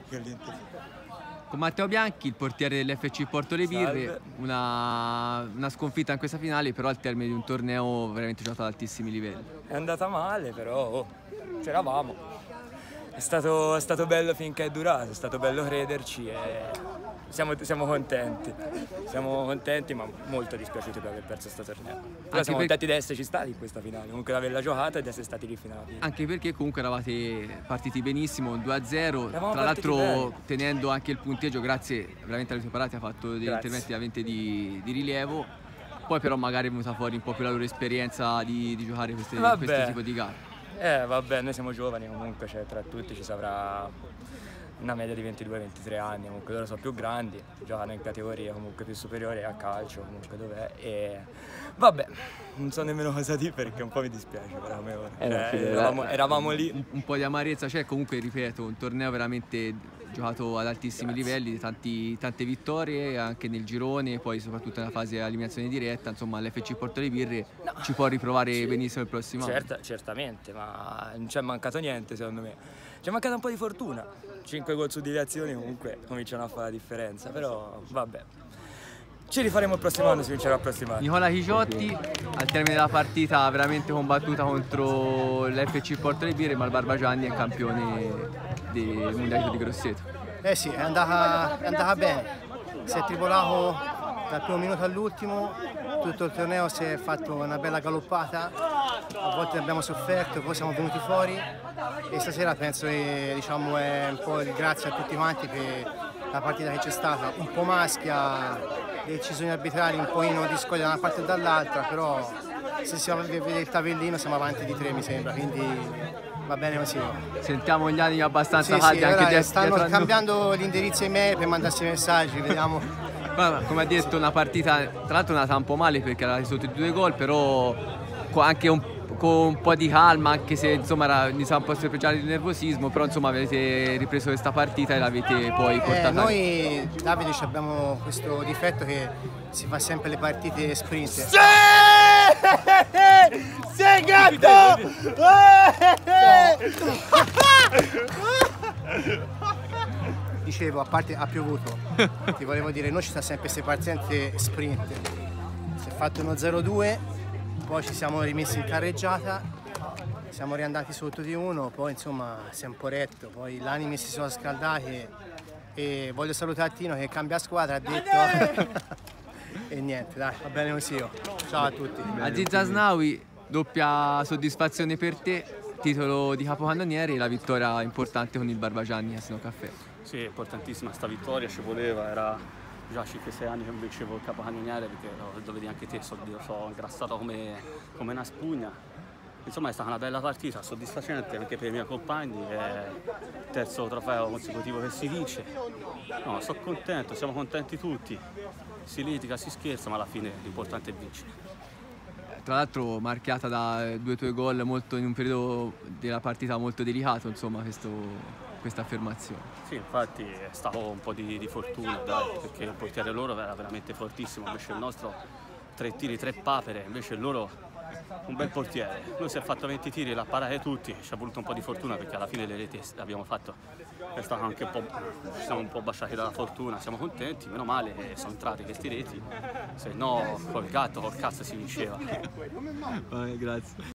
che l'Inter. Con Matteo Bianchi, il portiere dell'FC Porto Le Birre, una sconfitta in questa finale, però al termine di un torneo veramente giocato ad altissimi livelli. È andata male, però c'eravamo. È stato bello finché è durato, è stato bello crederci e siamo contenti. Siamo contenti, ma molto dispiaciuti per aver perso questo torneo. Però siamo contenti di esserci stati in questa finale, comunque di averla giocata e di essere stati lì fino alla fine. Anche perché comunque eravate partiti benissimo, 2-0, tra l'altro bene, tenendo anche il punteggio grazie veramente alle tue parate, ha fatto degli interventi veramente di rilievo. Poi però magari è venuta fuori un po' più la loro esperienza di giocare questo tipo di gare. Vabbè, noi siamo giovani comunque, cioè, tra tutti ci saprà una media di 22-23 anni, comunque loro sono più grandi, giocano in categorie comunque più superiori a calcio, comunque dov'è, e vabbè, non so nemmeno cosa dire perché un po' mi dispiace per come ora, eravamo lì. Un po' di amarezza c'è, comunque ripeto, un torneo veramente giocato ad altissimi livelli, tante vittorie anche nel girone, poi soprattutto nella fase di eliminazione diretta, insomma l'FC Porto Le Birre ci può riprovare benissimo il prossimo anno. Certamente, ma non c'è mancato niente secondo me, c'è mancata un po' di fortuna, 5 gol su deviazioni comunque cominciano a fare la differenza, però vabbè. Ci rifaremo il prossimo anno, si vincerà il prossimo anno. Nicola Chiciotti, al termine della partita veramente combattuta contro l'FC Porto Le Birre, ma il Barbagianni è campione del mondiale di Grosseto. Eh sì, è andata bene, si è tripolato dal primo minuto all'ultimo, tutto il torneo si è fatto una bella galoppata, a volte abbiamo sofferto, poi siamo venuti fuori e stasera penso che diciamo, è un po' il grazie a tutti quanti per la partita che c'è stata, un po' maschia, decisioni arbitrali un pochino discordate da una parte e dall'altra, però se si va a vedere il tabellino siamo avanti di 3 mi sembra, quindi va bene così. Sentiamo gli animi abbastanza caldi anche stanno cambiando l'indirizzo email per mandarsi messaggi, vediamo. Come ha detto, una partita tra l'altro è andata un po' male perché era sotto i 2 gol, però anche con un po' di calma, anche se insomma iniziava un po' a serpeggiare di nervosismo, però insomma avete ripreso questa partita e l'avete poi portata. Noi Davide abbiamo questo difetto che si fa sempre le partite sprint. Sì! Sei gatto! Dicevo, a parte ha piovuto, ti volevo dire, noi ci sta sempre queste partite sprint. Si è fatto uno 0-2, poi ci siamo rimessi in carreggiata, siamo riandati sotto di 1, poi insomma si è un po' retto, poi gli animi si sono scaldati e voglio salutare Tino che cambia squadra, ha detto e niente, dai, va bene così io. Ciao a tutti. Aziz Asnaoui, doppia soddisfazione per te, titolo di capocannoniere e la vittoria importante con il Barbagianni a Sino Caffè. Sì, importantissima sta vittoria, ci voleva, era già 5-6 anni che vincevo il capocannoniere perché lo vedi anche te, sono ingrassato come una spugna. Insomma è stata una bella partita, soddisfacente anche per i miei compagni, è il terzo trofeo consecutivo che si vince. No, sono contento, siamo contenti tutti, si litiga, si scherza, ma alla fine l'importante è vincere. Tra l'altro marchiata da 2 tuoi gol in un periodo della partita molto delicato, insomma, questa affermazione. Sì, infatti è stato un po' di fortuna, dai, perché il portiere loro era veramente fortissimo, invece il nostro 3 tiri, 3 papere, invece loro un bel portiere. Lui si è fatto 20 tiri, l'ha parate tutti, ci è voluto un po' di fortuna perché alla fine le reti le abbiamo fatto, è stato anche un po', ci siamo un po' baciati dalla fortuna, siamo contenti, meno male che sono entrati questi reti, se no col gatto, col cazzo si vinceva. Grazie.